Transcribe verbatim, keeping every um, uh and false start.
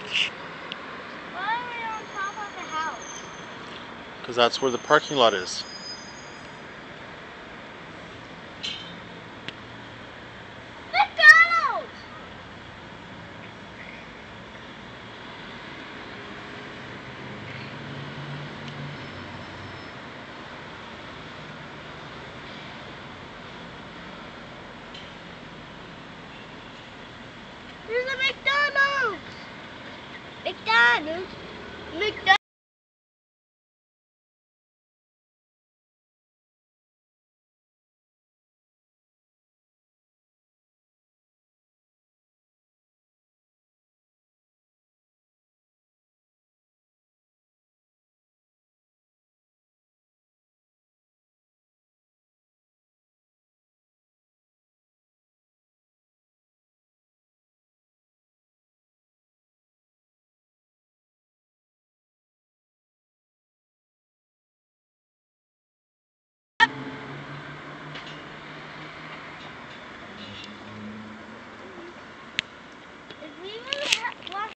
Why are we on top of the house? Because that's where the parking lot is. McDonald's! There's a McDonald's! McDonald's! McDonald's! If we were